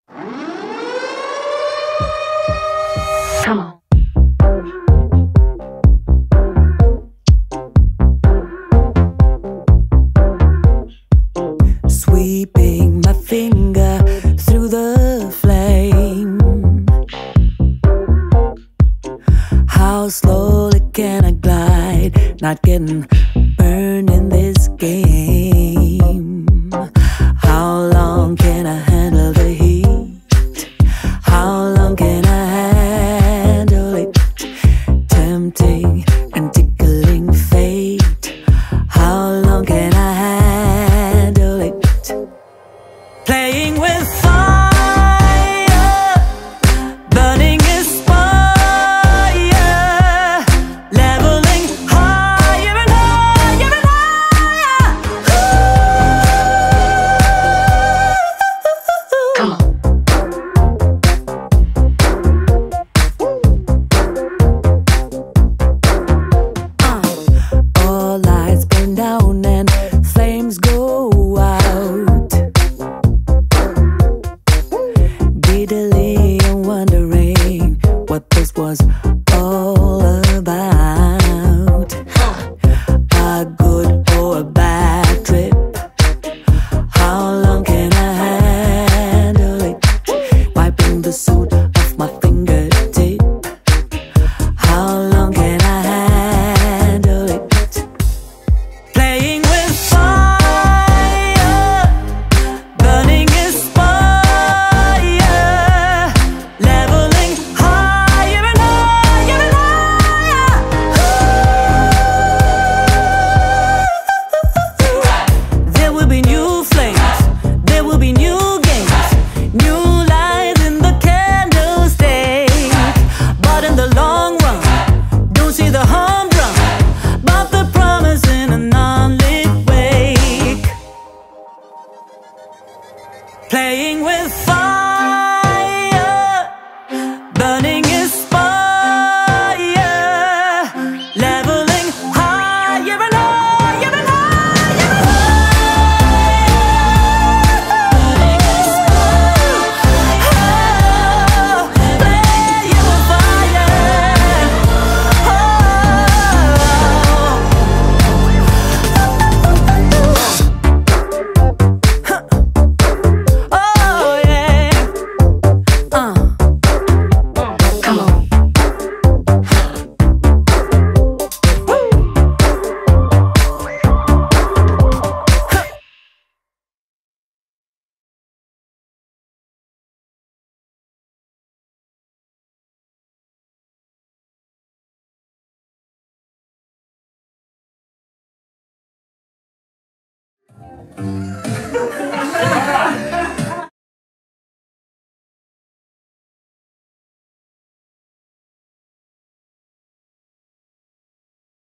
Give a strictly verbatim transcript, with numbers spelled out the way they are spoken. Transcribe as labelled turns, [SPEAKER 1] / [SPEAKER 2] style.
[SPEAKER 1] Come on.
[SPEAKER 2] Sweeping my finger through the flame. How slowly can I glide, not getting burned in this game? How long can I handle the heat? How long can I handle it? Tempting and tickling fate. How long can I handle it? Playing with fire, burning inspire, leveling higher and higher and higher. Come on. Uh, all lights burn down and flames go out. Giddily and wondering what this was all about. A good or a bad trip. How long can I handle it? Wiping the soot off my fingertip. How long can I handle it? Playing with fire, burning inspire, leveling higher and higher and higher. There will be new flames, there will be new games, new lights in the candlestick. But in the long run, don't see the humdrum, but the promise in a non-lit wake. Playing with fire.